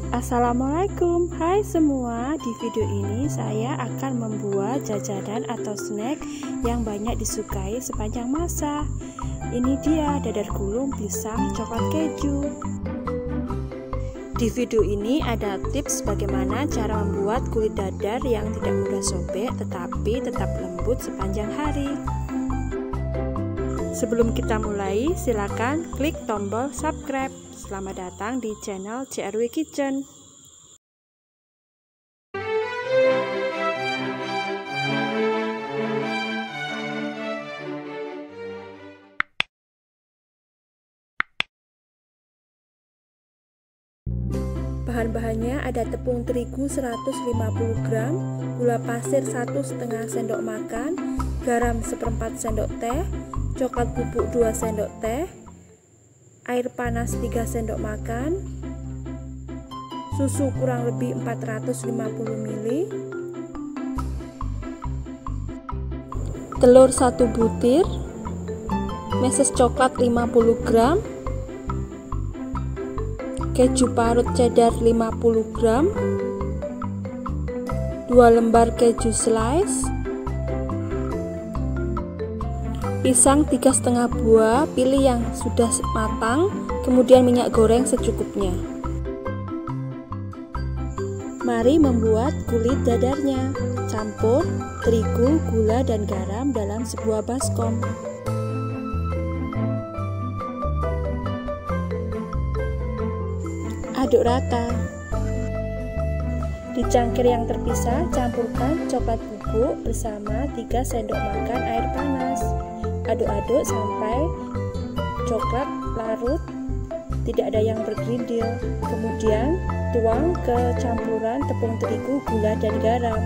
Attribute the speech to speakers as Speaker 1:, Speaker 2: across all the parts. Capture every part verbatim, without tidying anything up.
Speaker 1: Assalamualaikum, hai semua. Di video ini saya akan membuat jajanan atau snack yang banyak disukai sepanjang masa. Ini dia dadar gulung pisang coklat keju. Di video ini ada tips bagaimana cara membuat kulit dadar yang tidak mudah sobek tetapi tetap lembut sepanjang hari. Sebelum kita mulai, silakan klik tombol subscribe. Selamat datang di channel C R W Kitchen. Bahan-bahannya ada tepung terigu seratus lima puluh gram, gula pasir satu setengah sendok makan, garam seperempat sendok teh, coklat bubuk dua sendok teh, air panas tiga sendok makan, susu kurang lebih empat ratus lima puluh mililiter, telur satu butir, meses coklat lima puluh gram, keju parut cheddar lima puluh gram, dua lembar keju slice, pisang tiga setengah buah, pilih yang sudah matang, kemudian minyak goreng secukupnya. Mari membuat kulit dadarnya. Campur terigu, gula, dan garam dalam sebuah baskom. Aduk rata. Di cangkir yang terpisah, campurkan coklat bubuk bersama tiga sendok makan air panas. Aduk-aduk sampai coklat larut, tidak ada yang bergerindil. Kemudian tuang ke campuran tepung terigu, gula, dan garam.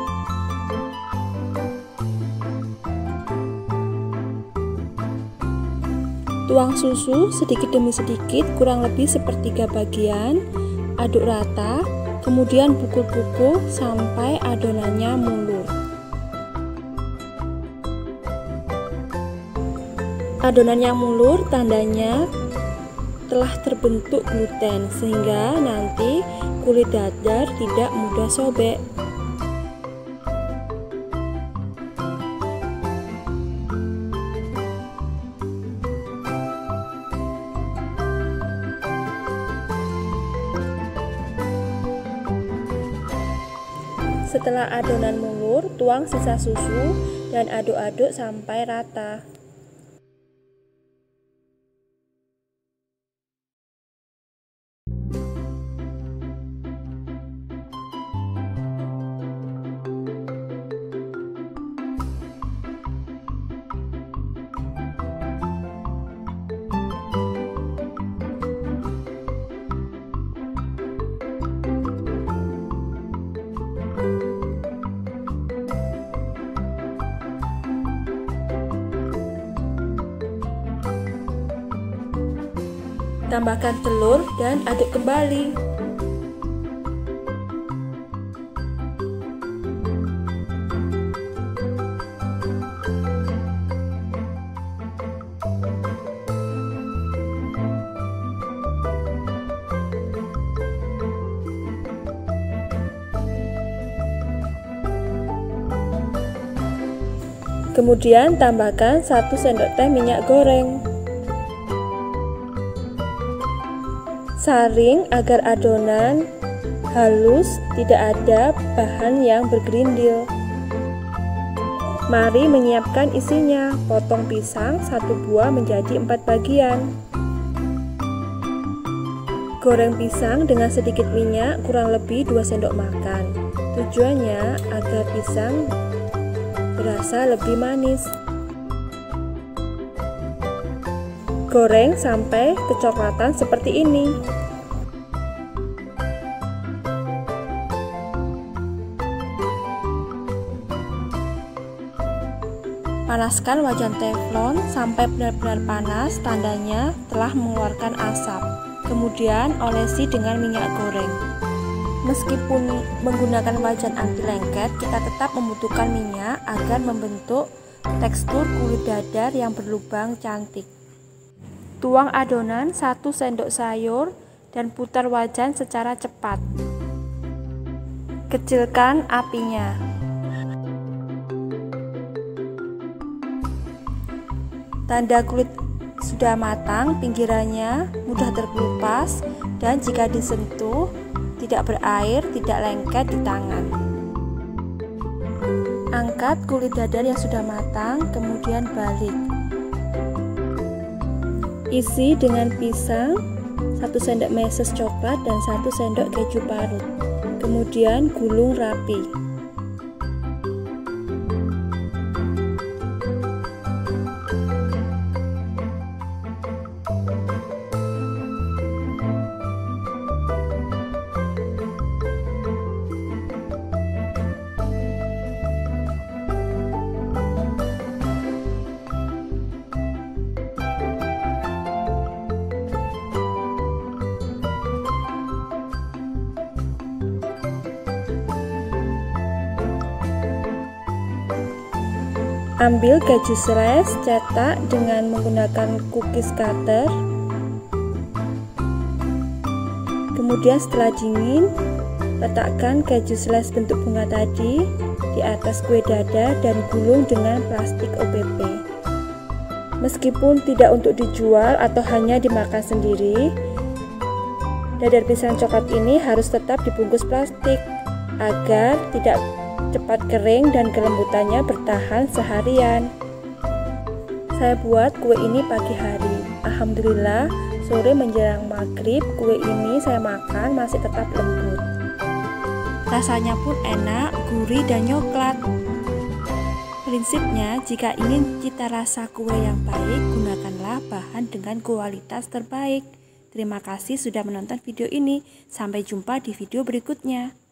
Speaker 1: Tuang susu sedikit demi sedikit, kurang lebih sepertiga bagian. Aduk rata, kemudian pukul-pukul sampai adonannya mulur. Adonan yang mulur tandanya telah terbentuk gluten, sehingga nanti kulit dadar tidak mudah sobek. Setelah adonan mulur, tuang sisa susu dan aduk-aduk sampai rata. Tambahkan telur dan aduk kembali. Kemudian tambahkan satu sendok teh minyak goreng. Saring agar adonan halus, tidak ada bahan yang bergerindil. Mari menyiapkan isinya. Potong pisang satu buah menjadi empat bagian. Goreng pisang dengan sedikit minyak kurang lebih dua sendok makan. Tujuannya agar pisang berasa lebih manis. Goreng sampai kecoklatan seperti ini. Panaskan wajan teflon sampai benar-benar panas, tandanya telah mengeluarkan asap. Kemudian olesi dengan minyak goreng. Meskipun menggunakan wajan anti lengket, kita tetap membutuhkan minyak agar membentuk tekstur kulit dadar yang berlubang cantik. Tuang adonan satu sendok sayur dan putar wajan secara cepat. Kecilkan apinya. Tanda kulit sudah matang, pinggirannya mudah terkelupas, dan jika disentuh tidak berair, tidak lengket di tangan. Angkat kulit dadar yang sudah matang, kemudian balik. Isi dengan pisang, satu sendok meses coklat dan satu sendok keju parut. Kemudian gulung rapi. Ambil keju slice, cetak dengan menggunakan cookies cutter. Kemudian setelah dingin, letakkan keju slice bentuk bunga tadi di atas kue dadar dan gulung dengan plastik O P P. Meskipun tidak untuk dijual atau hanya dimakan sendiri, dadar pisang coklat ini harus tetap dibungkus plastik agar tidak cepat kering dan kelembutannya bertahan seharian. Saya buat kue ini pagi hari. Alhamdulillah, sore menjelang maghrib kue ini saya makan masih tetap lembut. Rasanya pun enak, gurih dan coklat. Prinsipnya, jika ingin cita rasa kue yang baik, gunakanlah bahan dengan kualitas terbaik. Terima kasih sudah menonton video ini. Sampai jumpa di video berikutnya.